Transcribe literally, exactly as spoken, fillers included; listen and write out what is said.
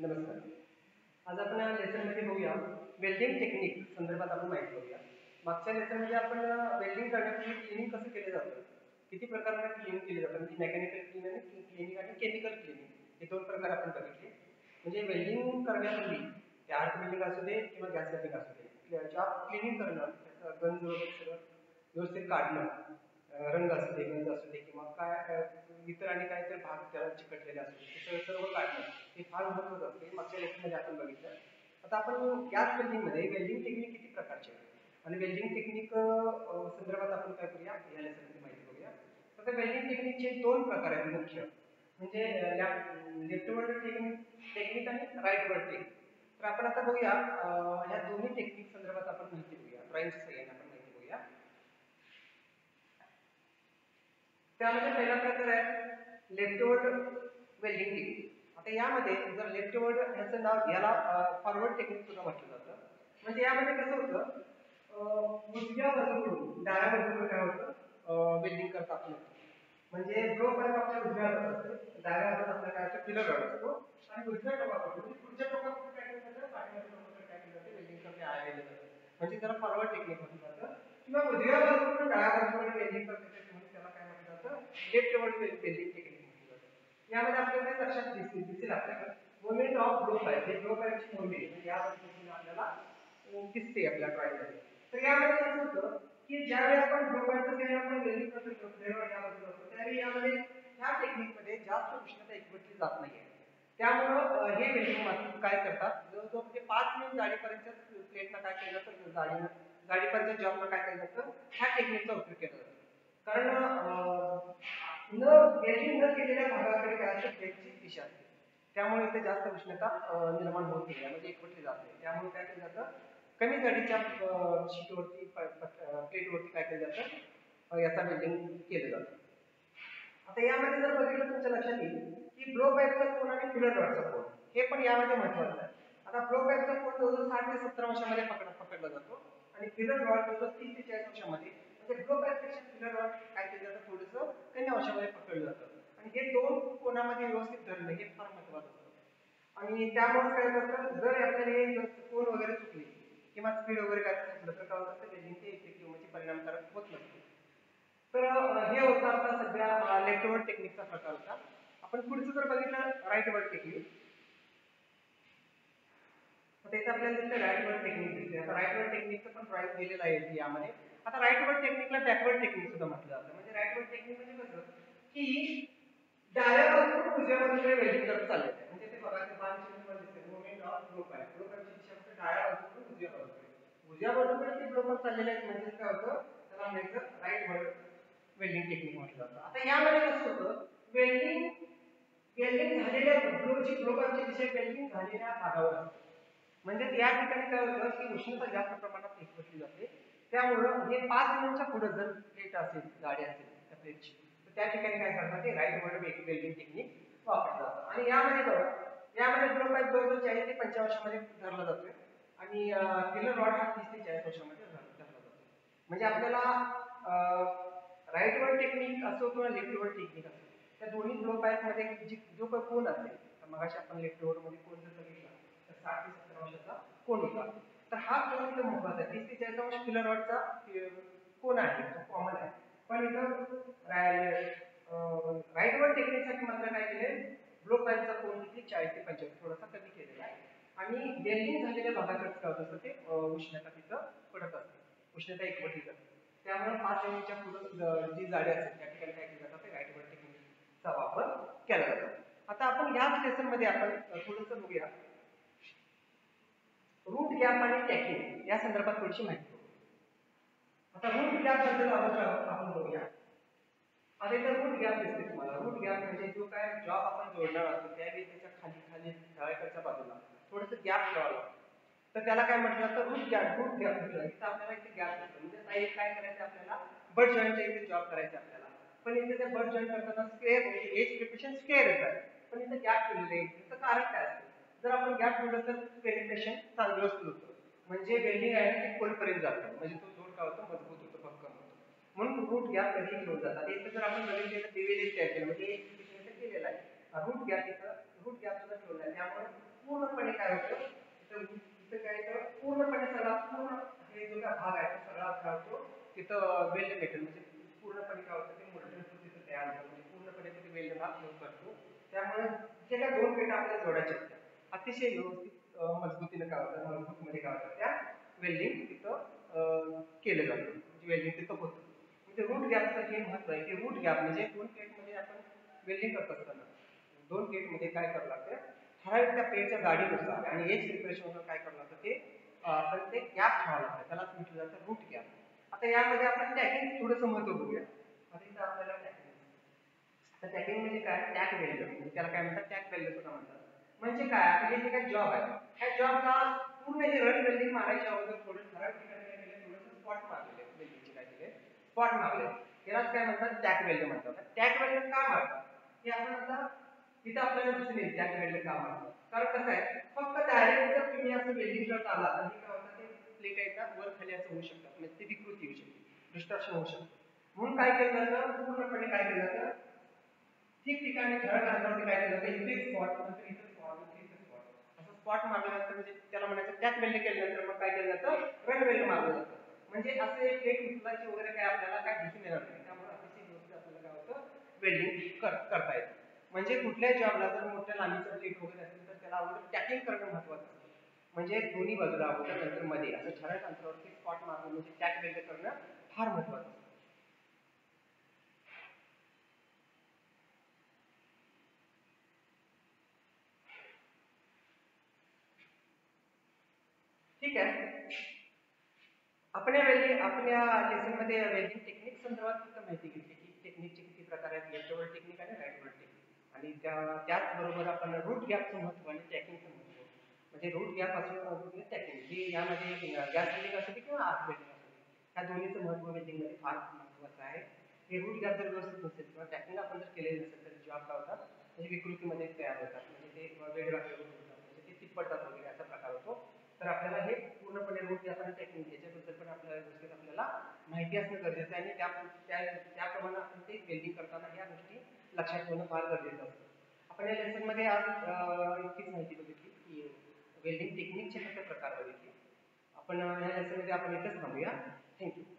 नमस्कार. आज आपण या लेसनमध्ये बघूया वेल्डिंग टेक्निक संदर्भात आपण माहिती बघूया. मागच्या लेसनमध्ये आपण वेल्डिंग करण्यापूर्वी क्लिनिंग कसं केलं जातं, किती प्रकाराने क्लिनिंग केली जातं, म्हणजे मेकॅनिकल क्लिनिंग आणि क्लिनिंग आणि केमिकल क्लिनिंग हे दोन प्रकार आपण बघितले. म्हणजे वेल्डिंग करण्यापूर्वी ते आर्क वेल्डिंग असू दे किंवा गॅस वेल्डिंग असू दे, ज्या क्लिनिंग करणं त्याचं गंज वगैरे सगळं व्यवस्थित काढणं, रंग असू दे, गंज असू दे किंवा काय इतर आणि काहीतरी भाग त्याला चिकटलेले असू दे, ते सर्व काढणं हे फार महत्त्वाचं असते. मागच्या लेक्चरमध्ये आपण बघितलं. आता आपण गॅस वेल्डिंगमध्ये वेल्डिंग टेक्निक किती प्रकारचे आहेत आणि वेल्डिंग टेक्निक संदर्भात आपण काय करूया या लेसनमध्ये माहिती बघूया. तर वेल्डिंग टेक्निकचे दोन प्रकार आहेत मुख्य, म्हणजे लेफ्ट वर्ड टेक्निक टेक्निक आणि राईट वर्ड टेक्निक. तर आपण आता बघूया ह्या दोन्ही टेक्निक संदर्भात आपण माहिती बघूया, ड्रॉइंगच्या सहाय्याने आपण माहिती बघूया. त्यामध्ये पहिला प्रकार आहे लेफ्ट वर्ड वेल्डिंग टेक्निक. आता यामध्ये जर लेफ्ट वर्ड ह्याचं नाव याला फॉरवर्ड टेक्निक सुद्धा म्हटलं जातं. म्हणजे यामध्ये कसं होतं, उजव्या बाजूकडून डाव्या बाजूकडे काय होतं वेल्डिंग करता आपण. म्हणजे जो पाईप आपल्या उजव्या हातात असते, डाव्या हातात आपल्या काय असतं पिलर रॉड असतो आणि उजव्या टोकाकडून म्हणजे पुढच्या टोकाकडून काय केलं जातं, पाठीमागच्या टोकाकडे काय केलं जातं वेल्डिंग करते आलेलं जातं. म्हणजे त्याला फॉरवर्ड टेक्निक म्हटलं जातं. किंवा उजव्या बाजूकडून डाव्या बाजूकडे वेल्डिंग करते म्हणून त्याला काय म्हटलं जातं लेफ्ट वर्ड वेल्डिंग टेक्निक म्हटलं जातं. यामध्ये आपल्याला लक्षात दिसतील दिसेल आपल्याला मुवमेंट ऑफ ब्लो पाईप, हे ब्लो पाईपची मुवमेंट म्हणजे या पद्धतीने आपल्याला दिसते आपल्या ड्रॉइंगमध्ये. तर यामध्ये कसं होतं की ज्यावेळी आपण ब्लो पाईपचं ज्यावेळी आपण वेल्डिंग करतो त्यावेळी यामध्ये ह्या टेक्निकमध्ये जास्त उष्णता एकवटली जात नाहीये. त्यामुळं हे वेल्डिंग मात्र काय करतात, जवळजवळ म्हणजे पाच मिनिट जाडीपर्यंत प्लेटला काय केलं जातं, जाडी जाडीपर्यंत जॉबला काय केलं जातं ह्या टेक्निकचा उपयोग केला जातो. कारण न वेल्डिंग न केलेल्या भागाकडे काय असतं प्लेटची दिशा असते, त्यामुळे इथे जास्त उष्णता निर्माण होत नाही, म्हणजे एकवटली जात नाही. त्यामुळे काय केलं जातं कमी जाडीच्या शीटवरती प्लेटवरती काय केलं जातं याचा वेल्डिंग केलं जातं. आता यामध्ये जर बघितलं तुमच्या लक्षात येईल की ब्लो पाईपचा कोन आणि फिलर रॉडचा कोन हे पण यामध्ये महत्त्वाचं आहे. आता ब्लो पाईपचा कोन जवळजवळ साठ ते सत्तर अंशामध्ये पकड पकडला जातो आणि फिलर रॉड जवळजवळ तीस ते चाळीस अंशामध्ये, म्हणजे ब्लो पाईपपेक्षा फिलर रॉड काय केलं जातं थोडंसं कमी अंशामध्ये पकडलं जातं. आणि हे दोन कोनामध्ये व्यवस्थित धरणं हे फार महत्त्वाचं असतं. आणि त्यामुळे काय करतं जर आपल्याला हे कोन वगैरे चुकले किंवा स्पीड वगैरे काय चुकलं तर काय होतं वेल्डिंग ते इफेक्टिव्ह म्हणजे परिणामकारक होत नसते. तर हे होतं आपला सध्या लेफ्ट वर्ड टेक्निकचा प्रकार होता. आपण पुढचं जर बघितलं राईट वर्ड टेक्निक. आता इथे आपल्याला दिसतं राईट वर्ड टेक्निक दिसते. आता राईट वर्ड टेक्निकचं पण ड्रॉइंग दिलेलं आहे यामध्ये. आता राईट वर्ड टेक्निकला बॅकवर्ड टेक्निक सुद्धा म्हटलं जातं. म्हणजे राईट वर्ड टेक्निक म्हणजे कसं की डाव्या बाजूकडून उजव्या बाजूकडे वेल्डिंग करत चाललंय. म्हणजे ते बघा ते बाण चिन्ह दिसते movement of blow pipe. Blow पाईपची दिशा म्हणजे डाव्या बाजूकडून उजव्या बाजूकडे, उजव्या बाजूकडे ते ब्लो पाईप चाललेले आहेत म्हणजे काय होतं त्याला म्हणायचं राईट वर्ड वेल्डिंग टेक्निक म्हटलं जातं. आता यामध्ये कसं होतं वेल्डिंग वेल्डिंग झालेल्या ब्लोची ब्लो पाईपची दिशा वेल्डिंग झालेल्या भागावर असते. म्हणजे या ठिकाणी काय होतं की उष्णता जास्त प्रमाणात एकवटली जाते. त्यामुळं हे पाच मिनिटच्या पुढे जर प्लेट असेल गाडी असेल त्या प्लेटची तर त्या ठिकाणी काय करतात ते राईट वर्ड वेल्डिंग टेक्निक वापरलं जातं. आणि यामध्ये बघा यामध्ये ब्लो पाईप जवळजवळ चाळीस ते पंचावन्न अंशामध्ये धरला जातोय आणि फिलर रॉड हा तीस ते चाळीस अंशामध्ये धरला जातो. म्हणजे आपल्याला राईट वर्ड टेक्निक असो किंवा लेफ्ट वर्ड टेक्निक असो त्या दोन्ही ब्लो पाईप मध्ये जो काही कोन असेल, तर मगाशी आपण लेफ्ट वर्ड मध्ये कोन जर बघितला तर साठ ते सत्तर अंशाचा कोन होता. तर हा कोन इथं महत्वाचा आहे. तीस ते चाळीस अंश फिलर रॉडचा कोन आहे तो कॉमन आहे. पण इथं राईट वर्ड टेक्निकसाठी मात्र काय केलंय ब्लो पाईपचा कोन किती चाळीस ते पंचावन्न थोडासा कमी केलेला आहे. आणि वेल्डिंग झालेल्या भागाकडे काय होत असतं ते उष्णता तिथं पडत असते, उष्णता एकवटली जाते. त्यामुळे पाच एमच्या पुढे जी जाडी असते त्या ठिकाणी काय केलं जातं राईट वर्ड टेक्निकचा वापर केला जातो. आता आपण याच लेसन मध्ये आपण थोडंसं बघूया रूट गॅप आणि टॅकिंग या संदर्भात थोडीशी माहिती बघू. आता रूट गॅप बद्दल आपण बघूया. आता इथं रूट गॅप दिसते तुम्हाला. रूट गॅप म्हणजे जो काय जॉब आपण जोडणार असतो त्यावेळी त्याच्या खाली खाली डाव्याकडच्या बाजूला थोडंसं गॅप ठेवावं लागतं. तर त्याला काय म्हटलं जातं रूट गॅप. रूट गॅप म्हटलं इथं आपल्याला इथे गॅप दिसतो. म्हणजे काय करायचं आपल्याला बट जॉईंटच्या इथे जॉब करायचा आपल्याला. पण इथे त्या बट जॉईंट करताना स्क्वेअर म्हणजे एज प्रिपरेशन स्क्वेअर येतात. पण इथं गॅप ठेवलेलं आहे. त्याचं कारण काय असतं जर आपण गॅप ठेवलं तर पेनिट्रेशन चांगलं होतं. म्हणजे वेल्डिंग आहे ते खोलपर्यंत जातं. म्हणजे तो जोड काय होतो मजबूत होतो, भक्कम होतो. म्हणून रूट गॅप कधी ठेवून जातात. इथं जर आपण बघितलं डिव्हिजन तयार केलं म्हणजे एक केलेलं आहे. रूट गॅप इथं रूट गॅप सुद्धा ठेवला आहे. त्यामुळे पूर्ण याला यूज करतो. त्यामुळे जे काय दोन प्लेट आपल्याला जोडायच्या होत्या अतिशय व्यवस्थित मजबूतीने काय होतं मजबूत मध्ये काय होतं त्या वेल्डिंग तिथं केलं जातं म्हणजे वेल्डिंग तिथं होतं. म्हणजे रूट गॅपचं हे महत्व आहे की रूट गॅप म्हणजे दोन प्लेटमध्ये आपण वेल्डिंग करत असताना दोन प्लेटमध्ये काय करावं लागतं ठराविक त्या प्लेटच्या जाडीनुसार आणि एज प्रिपरेशननुसार काय करावं लागतं ते आपण ते गॅप ठेवावं लागतं त्यालाच म्हटलं जातं रूट गॅप. आता यामध्ये आपण टॅकिंग थोडंसं महत्व बघूया. आता इथं आपल्याला टॅकिंग आता टॅकिंग म्हणजे काय टॅग वेल्ड म्हणजे त्याला काय म्हणतात टॅग वेल्ड सुद्धा म्हणतात. म्हणजे काय आपले जे काही जॉब आहे ह्या जॉबला पूर्ण हे रन वेल्डिंग मारायच्या अगोदर थोडं ठराविक ठिकाणी काय केलं थोडंसं स्पॉट मारलेले वेल्डिंगचे काय केले स्पॉट मारले यालाच काय म्हणतात टॅग वेल्ड म्हणतात. टॅग वेल्ड का मारतात हे आपण आता इथं आपल्याला दिसून येईल टॅग वेल्ड का मारतात. कारण कसं आहे फक्त डायरेक्ट जर तुम्ही असं वेल्डिंग करत आला तर हे काय होतं ते प्लेट आहेत वर खाली असं होऊ शकतात म्हणजे ते विकृती होऊ शकते डिस्ट्रक्शन होऊ शकते. म्हणून काय केलं जातं पूर्णपणे काय केलं जातं ठिकठिकाणी ठळक अंतरावरती काय केलं जातं इथे स्पॉट नंतर इथे स्पॉट नंतर इथे स्पॉट असं स्पॉट मारल्यानंतर म्हणजे त्याला म्हणायचं टॅग वेल्ड केल्यानंतर मग काय केलं जातं रन वेल्ड मारलं जातं. म्हणजे असं एक प्लेट उचलायची वगैरे काय आपल्याला काय दिसून येणार नाही. त्यामुळे अतिशय व्यवस्थित आपल्याला काय होतं वेल्डिंग करता येतं. म्हणजे कुठल्याही जॉबला जर मोठ्या लांबीचं प्लेट वगैरे असेल तर त्याला अगोदर टॅकिंग करणं महत्त्वाचं असतं. म्हणजे दोन्ही बाजूला अगोदर नंतर मध्ये असं ठराविक अंतरावरती स्पॉट मारणं म्हणजे टॅग वेल्ड करणं फार महत्त्वाचं असतं. ठीक आहे. आपण या वेल्डिंग आपण या लेसनमध्ये वेल्डिंग टेक्निक संदर्भात फक्त माहिती घेतली की टेक्निकचे किती प्रकार आहेत लेफ्ट ओव्हर टेक्निक आणि राईट ओव्हर टेक्निक आणि त्या त्याचबरोबर आपण रूट गॅपचं महत्त्व आणि टॅकिंगचं महत्त्व म्हणजे रूट गॅप असून टॅकिंग ही यामध्ये गॅस वेल्डिंग असू दे किंवा आर्क वेल्डिंग असू दे ह्या दोन्हीचं महत्त्व वेल्डिंगमध्ये फार महत्त्वाचं आहे. हे रूट गॅप जर व्यवस्थित नसेल किंवा टॅकिंग आपण जर केलेलं नसेल तर जॉब काय होतात म्हणजे विकृतीमध्ये तयार होतात म्हणजे ते वेगवेगळे होतात म्हणजे ते चिपटतात वगैरे असा प्रकार होतो. तर आपल्याला हे पूर्णपणे रूट गॅप आणि टॅकिंग याच्याबद्दल पण आपल्याला व्यवस्थित आपल्याला माहिती असणं गरजेचं आहे आणि त्या त्याप्रमाणे आपण ते वेल्डिंग करताना ह्या गोष्टी लक्षात ठेवणं फार गरजेचं असतं. आपण या लेसनमध्ये आज इतकीच माहिती बघितली की वेल्डिंग टेक्निकचे फक्त प्रकार बघितले. आपण या लेसनमध्ये आपण इथेच थांबूया. थँक्यू.